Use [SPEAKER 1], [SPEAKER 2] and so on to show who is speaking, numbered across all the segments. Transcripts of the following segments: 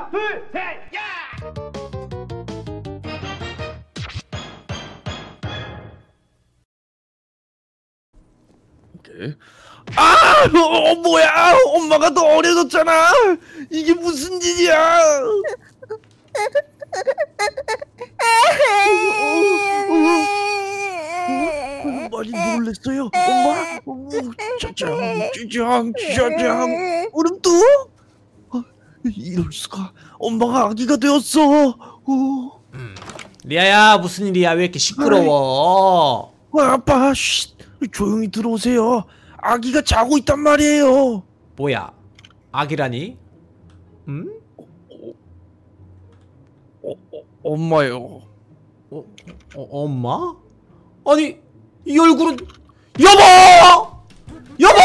[SPEAKER 1] 하나, 둘, 셋, 야!
[SPEAKER 2] 오케이. 뭐야? 엄마가 더 어려졌잖아. 이게 무슨 일이야? 많이 놀랬어요, 엄마. 짜장. 얼음도? 이럴 수가. 엄마가 아기가 되었어.
[SPEAKER 3] 리아야, 무슨 일이야? 왜 이렇게 시끄러워?
[SPEAKER 2] 아빠, 쉿. 조용히 들어오세요. 아기가 자고 있단 말이에요.
[SPEAKER 3] 뭐야? 아기라니? 응?
[SPEAKER 2] 엄마요.
[SPEAKER 3] 엄마? 아니, 이 얼굴은 여보! 여보!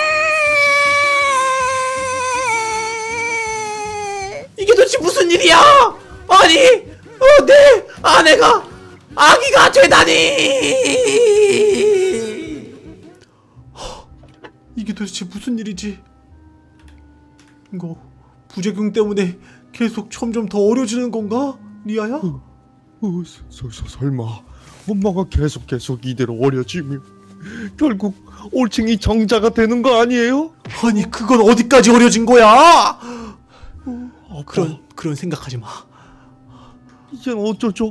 [SPEAKER 3] 이게 도대체 무슨 일이야? 아니, 내 아내가 아기가 되다니! 이게 도대체 무슨 일이지? 이거 부작용 때문에 계속 점점 더 어려지는 건가? 리아야?
[SPEAKER 2] 설마 엄마가 계속 이대로 어려지면 결국 올챙이 정자가 되는 거 아니에요?
[SPEAKER 3] 아니, 그건 어디까지 어려진 거야? 그런 생각하지 마.
[SPEAKER 2] 이젠 어쩌죠?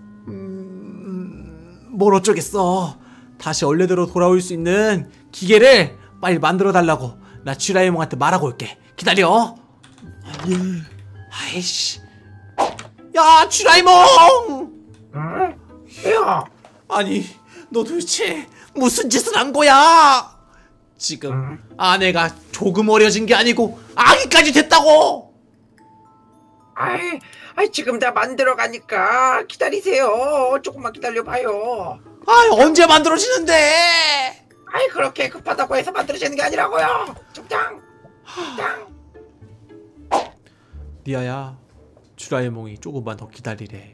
[SPEAKER 3] 뭘 어쩌겠어. 다시 원래대로 돌아올 수 있는 기계를 빨리 만들어 달라고 나 쥐라이몽한테 말하고 올게. 기다려.
[SPEAKER 2] 예.
[SPEAKER 3] 아이씨. 야, 쥐라이몽!
[SPEAKER 1] 야!
[SPEAKER 3] 아니, 너 도대체 무슨 짓을 한 거야? 지금 아내가 조금 어려진 게 아니고 아기까지 됐다고!
[SPEAKER 1] 아이, 지금 다 만들어 가니까 기다리세요. 조금만 기다려봐요.
[SPEAKER 3] 언제 만들어지는데?
[SPEAKER 1] 그렇게 급하다고 해서 만들어지는 게 아니라고요. 적당.
[SPEAKER 3] 리아야, 쥐라이몽이 조금만 더 기다리래.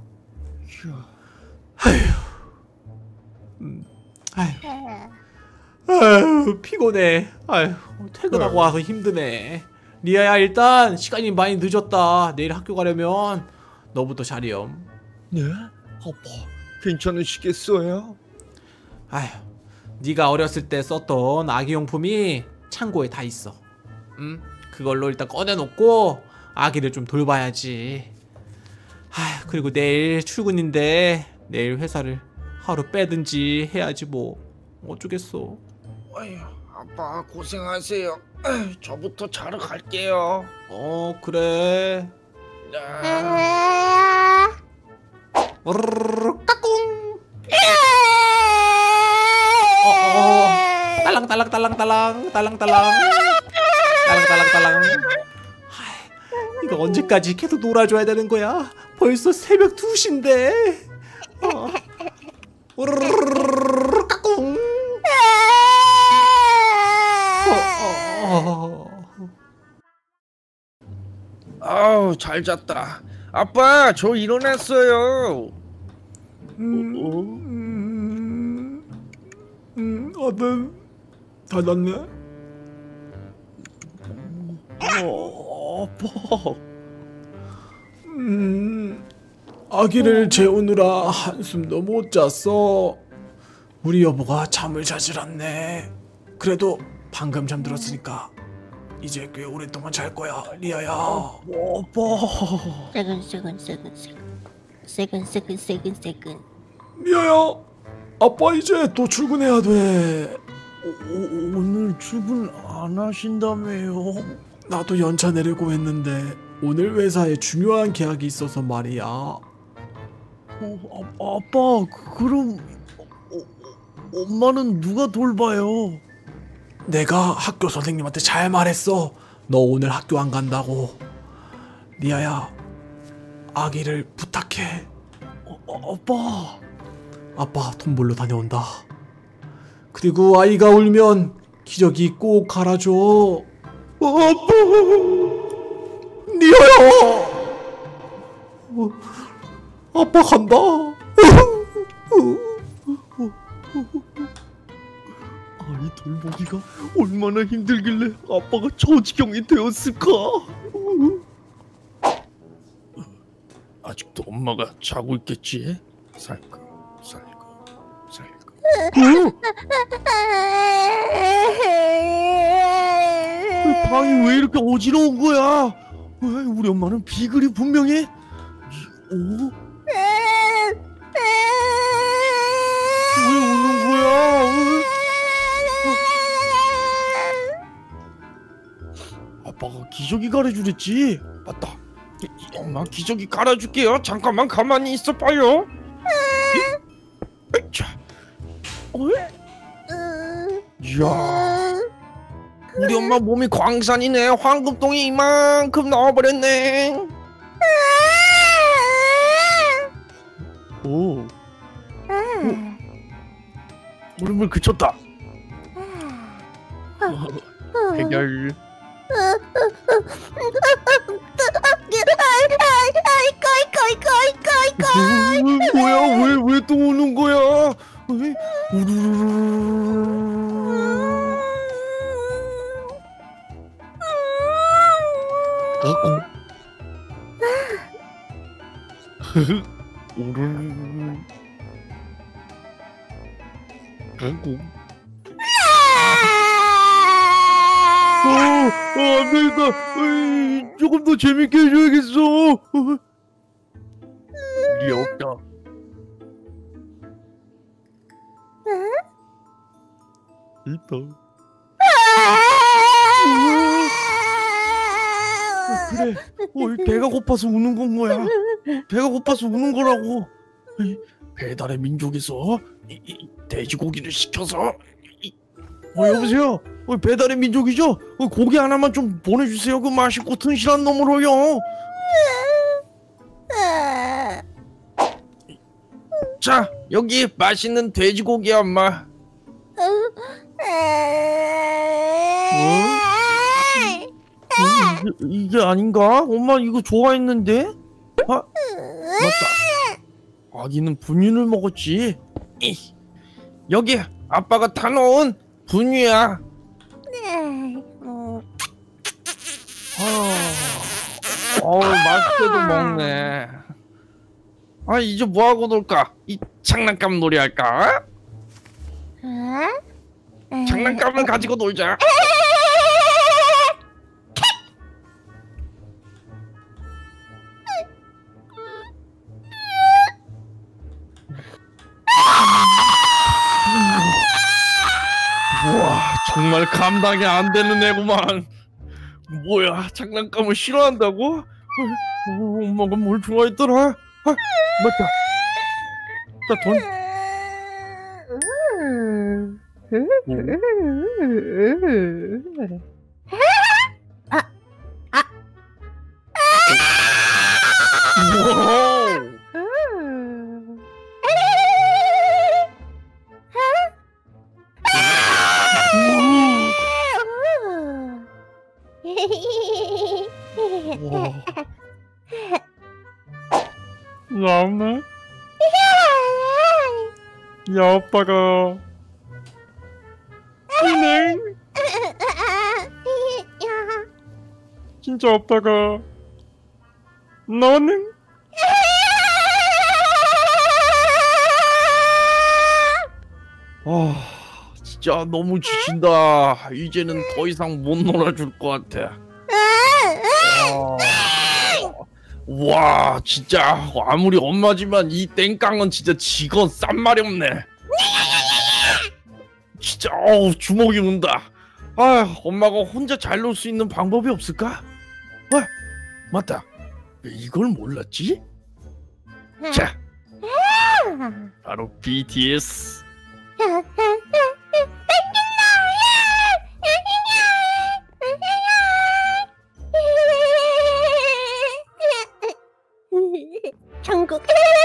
[SPEAKER 3] 아휴, 피곤해. 퇴근하고 와서 힘드네. 리아야, 일단 시간이 많이 늦었다. 내일 학교 가려면 너부터 자렴.
[SPEAKER 2] 네? 아빠, 괜찮으시겠어요?
[SPEAKER 3] 네가 어렸을 때 썼던 아기용품이 창고에 다 있어. 그걸로 일단 꺼내놓고 아기를 좀 돌봐야지. 그리고 내일 출근인데 내일 회사를 하루 빼든지 해야지 뭐. 어쩌겠어.
[SPEAKER 2] 아빠 고생하세요. 저부터 자러 갈게요.
[SPEAKER 3] 그래. 까꿍. 딸랑딸랑. 이거 언제까지 계속 놀아줘야 되는 거야? 벌써 새벽 2시인데. 까꿍.
[SPEAKER 2] 잘 잤다. 아빠, 저 일어났어요.
[SPEAKER 3] 아들 잘 잤네?
[SPEAKER 2] 아빠.
[SPEAKER 3] 아기를 재우느라 한숨도 못 잤어. 우리 여보가 잠을 자질 않네. 그래도 방금 잠들었으니까 이제 꽤 오랫동안 잘 거야, 리아야.
[SPEAKER 2] 아빠.
[SPEAKER 4] 세근.
[SPEAKER 3] 리아야, 아빠 이제 또 출근해야 돼.
[SPEAKER 2] 오늘 출근 안 하신다며요?
[SPEAKER 3] 나도 연차 내려고 했는데 오늘 회사에 중요한 계약이 있어서 말이야.
[SPEAKER 2] 아빠, 그럼 엄마는 누가 돌봐요?
[SPEAKER 3] 내가 학교 선생님한테 잘 말했어. 너 오늘 학교 안 간다고. 리아야, 아기를 부탁해. 아빠 돈 벌러 다녀온다. 그리고 아이가 울면 기저귀 꼭 갈아줘. 아빠, 리아야. 아빠 간다.
[SPEAKER 2] 아이 돌보기가 얼마나 힘들길래 아빠가 저 지경이 되었을까? 엄마가 자고 있겠지? 살금 살금 살금. 방이 왜 이렇게 어지러운 거야? 왜 우리 엄마는 비글이 분명해? 오? 왜 우는 거야? 아빠가 기저귀 갈아주랬지? 맞다. 엄마 기저귀 갈아줄게요. 잠깐만 가만히 있어봐요. 자, 이야, 우리 엄마 몸이 광산이네. 황금똥이 이만큼 나와버렸네. 오, 물물 그쳤다. 해결. 뭐야? 왜 또 우는 거야? 왜? 우르르. 아이고. 안 되겠다. 조금 더 재밌게 해줘야겠어. 일이 없다. 있다. 그래. 배가 고파서 우는 건 거야. 배가 고파서 우는 거라고. 배달의 민족에서 돼지고기를 시켜서. 여보세요. 배달의 민족이죠? 고기 하나만 좀 보내주세요. 그 맛있고 튼실한 놈으로요. 자, 여기 맛있는 돼지고기야, 엄마. 이게 아닌가? 엄마 이거 좋아했는데? 아, 맞다. 아기는 분유를 먹었지. 여기 아빠가 타놓은 분유야. 맛있게도 먹네. 이제 뭐하고 놀까? 이 장난감 놀이 할까? 장난감을 가지고 놀자. 우와, 정말 감당이 안 되는 애구만. 뭐야, 장난감을 싫어한다고? 엄마가 뭘 좋아했더라? 맞다. 나 돈. 나왔네? 야, 아빠가 네? 진짜 아빠가 너는? 진짜 너무 지친다. 이제는 더 이상 못 놀아줄 것 같아. 와, 진짜 아무리 엄마지만 이 땡깡은 진짜 직원 싼 말이 없네. 진짜 주먹이 운다. 엄마가 혼자 잘 놀 수 있는 방법이 없을까? 맞다. 왜 이걸 몰랐지? 자, 바로 BTS.
[SPEAKER 4] 천국.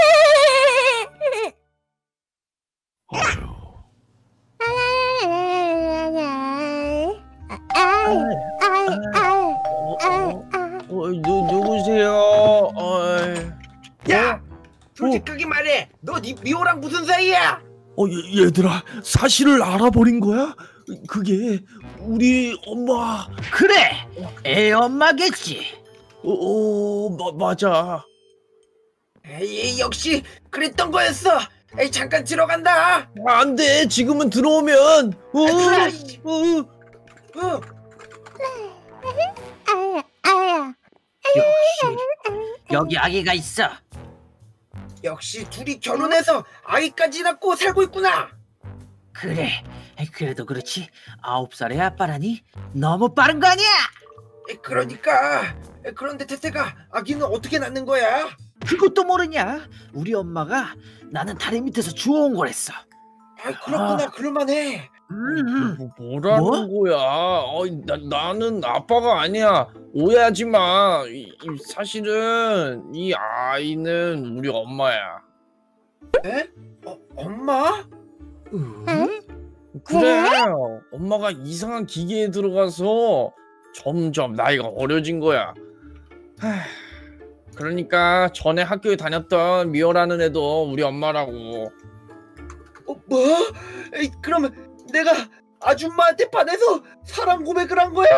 [SPEAKER 2] 누구세요?
[SPEAKER 1] 야, 솔직하게 말해. 너 미호랑 무슨 사이야?
[SPEAKER 2] 얘들아, 사실을 알아버린 거야? 그게 우리 엄마.
[SPEAKER 1] 그래, 애 엄마겠지.
[SPEAKER 2] 맞아.
[SPEAKER 1] 에이, 역시 그랬던 거였어. 에이, 잠깐 들어간다.
[SPEAKER 2] 안 돼. 지금은 들어오면.
[SPEAKER 1] 들어와, 이. 어.
[SPEAKER 4] 역시 여기 아기가 있어.
[SPEAKER 1] 역시 둘이 결혼해서 아이까지 낳고 살고 있구나.
[SPEAKER 4] 그래. 그래도 그렇지 9살의 아빠라니 너무 빠른 거 아니야?
[SPEAKER 1] 그러니까. 그런데 태태가 아기는 어떻게 낳는 거야?
[SPEAKER 4] 그것도 모르냐? 우리 엄마가 나는 다리 밑에서 주워온 거랬어.
[SPEAKER 1] 아, 그렇구나. 그럴만해.
[SPEAKER 2] 뭐라는 거야? 나는 아빠가 아니야. 오해하지 마. 사실은 이 아이는 우리 엄마야.
[SPEAKER 1] 에? 엄마?
[SPEAKER 2] 그래. 엄마가 이상한 기계에 들어가서 점점 나이가 어려진 거야. 그러니까 전에 학교에 다녔던 미호라는 애도 우리 엄마라고.
[SPEAKER 1] 뭐? 에이, 그러면 내가 아줌마한테 반해서 사랑 고백을 한 거야?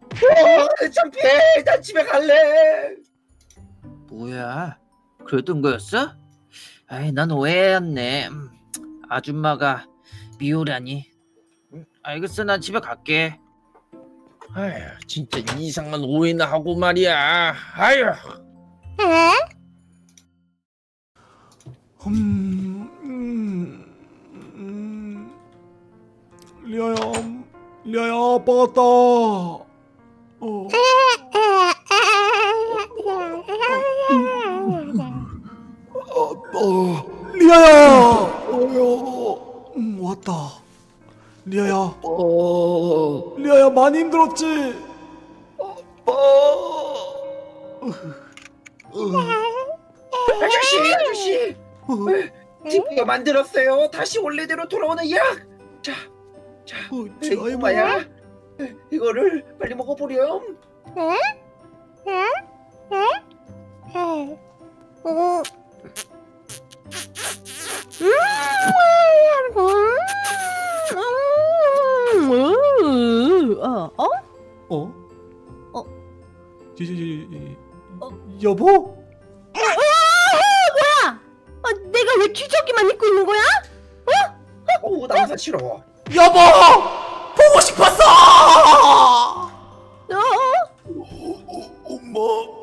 [SPEAKER 1] 창피해. 난 집에 갈래.
[SPEAKER 4] 뭐야? 그랬던 거였어? 난 오해였네. 아줌마가 미호라니. 알겠어, 난 집에 갈게.
[SPEAKER 2] 아휴, 진짜 이상한 오해나 하고 말이야. 아휴.
[SPEAKER 3] 리아야, 아빠 왔다. 리아야, 왔다. 리아야, 많이 힘들었지?
[SPEAKER 1] 아저씨. 드디어 만들었어요. 다시 원래대로 돌아오는 약. 자, 이거 봐야. 이거를 빨리 먹어보렴.
[SPEAKER 3] 여보?
[SPEAKER 5] 내가 왜 기저귀만 입고 있는 거야?
[SPEAKER 1] 남사 싫어.
[SPEAKER 3] 여보! 보고 싶었어!
[SPEAKER 2] 엄마.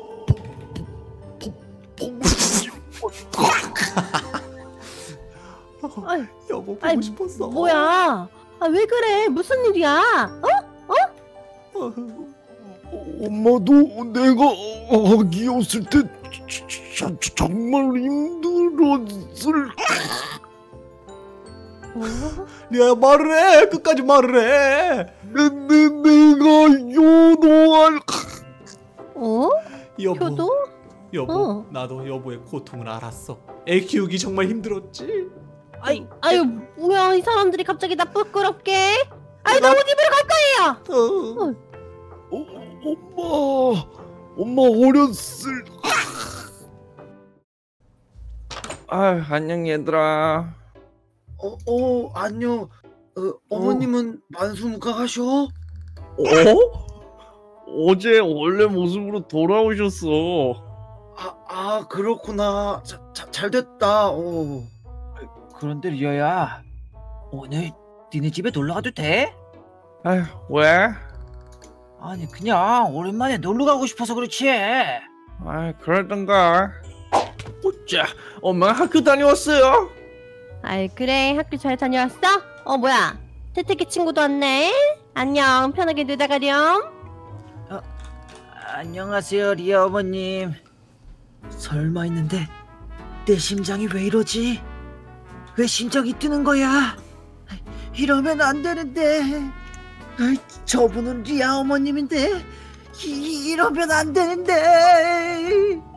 [SPEAKER 3] 여보, 보고
[SPEAKER 5] 아이,
[SPEAKER 3] 싶었어.
[SPEAKER 5] 뭐야? 왜 그래? 무슨 일이야?
[SPEAKER 2] 엄마도 내가 아기였을 때 정말 힘들었을.
[SPEAKER 3] 리아야, 말을 해. 끝까지 말을 해.
[SPEAKER 2] 내가 효도할.
[SPEAKER 3] 여보.
[SPEAKER 5] 효도?
[SPEAKER 3] 여보, 나도 여보의 고통을 알았어. 애 키우기 정말 힘들었지.
[SPEAKER 5] 아유, 뭐야? 이 사람들이 갑자기 나 부끄럽게? 너무 집으로 갈 거예요.
[SPEAKER 2] 엄마 어렸을. 안녕 얘들아.
[SPEAKER 1] 안녕. 어머님은 만수무강하셔?
[SPEAKER 2] 어제 원래 모습으로 돌아오셨어.
[SPEAKER 1] 그렇구나. 잘 됐다.
[SPEAKER 4] 그런데 리아야, 오늘 니네 집에 놀러 가도 돼?
[SPEAKER 2] 왜?
[SPEAKER 4] 아니 그냥 오랜만에 놀러 가고 싶어서 그렇지.
[SPEAKER 2] 그러던가. 자, 엄마 학교 다녀왔어요.
[SPEAKER 5] 그래. 학교 잘 다녀왔어? 뭐야? 태태기 친구도 왔네. 안녕. 편하게 놀다 가렴.
[SPEAKER 4] 안녕하세요, 리아 어머님. 설마 했는데 내 심장이 왜 이러지? 왜 심장이 뛰는 거야? 이러면 안 되는데. 저분은 리아 어머님인데 이러면 안 되는데.